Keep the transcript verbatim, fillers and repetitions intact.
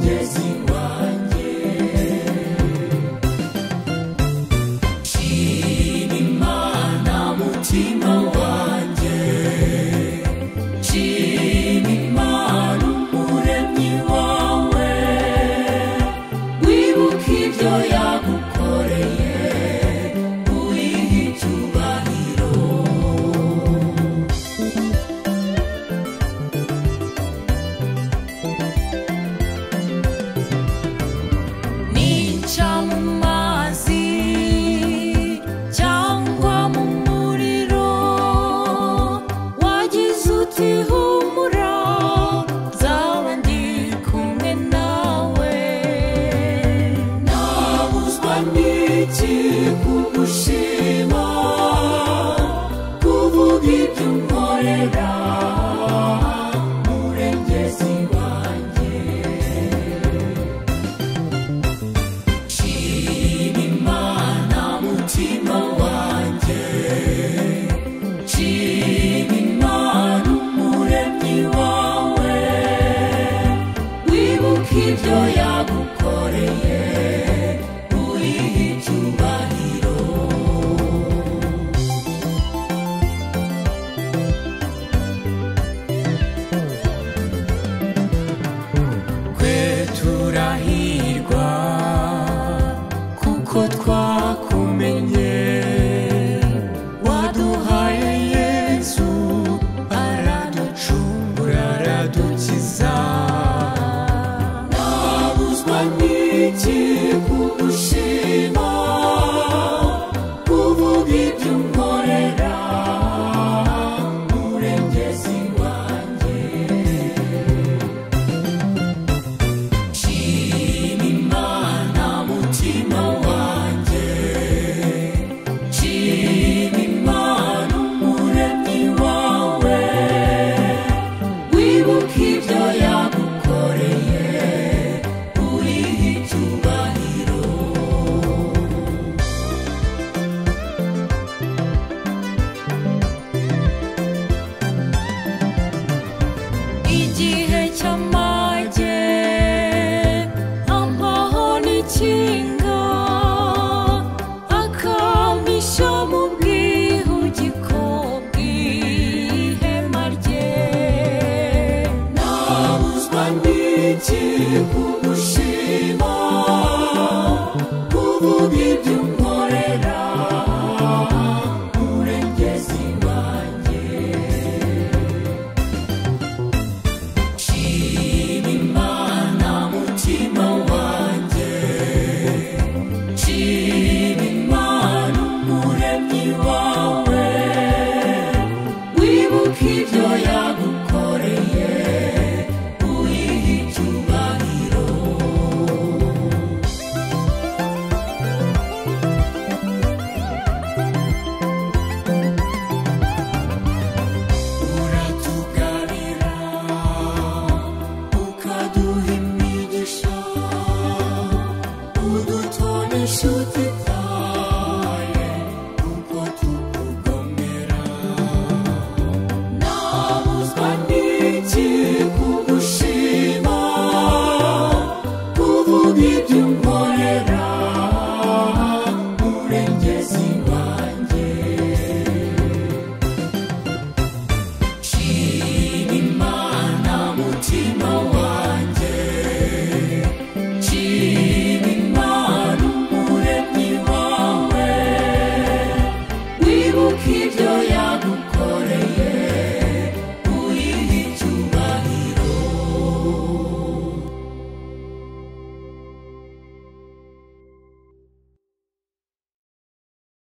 murengezi wanjye. Shima Imana mutima wanjye, shima Imana umuremyi wawe, wibuke ibyo yagukoreye, uyihe icyubahiro. Nica mu mazi cyangwa mu muriro, wagize uti humura, nzaba ndi kumwe nawe. Nabuzwa n'iki kugushima, kuvuga ibyo unkorera, murengezi wanjye. Shima Imana mutima wanjye, shima Imana umuremyi wawe, wibuke ibyo yagukoreye, uyihe icyubahiro. Twe turahirwa kuko twakumenye, waduhaye Yesu araducungura aradukiza. Nabuzwa n'iki kugushima, kuvuga ibyo unkorera, murengezi wanjye. Shima Imana mutima wanjye, shima Imana umuremyi wawe, wibuke ibyo yagukoreye, uyihe icyubahiro. Igihe cy'amage ampaho n'ikinga, akampisha mu bwihugiko bw'ihema rye. Nabuzwa n'iki kugushima, kuvuga ibyo unkorera, murengezi wanjye. Shima Imana mutima wanjye, shima Imana umuremyi wawe, wibuke ibyo yagukoreye, uyihe icyubahiro. Uratugabira ukaduha imigisha, udutonesha uti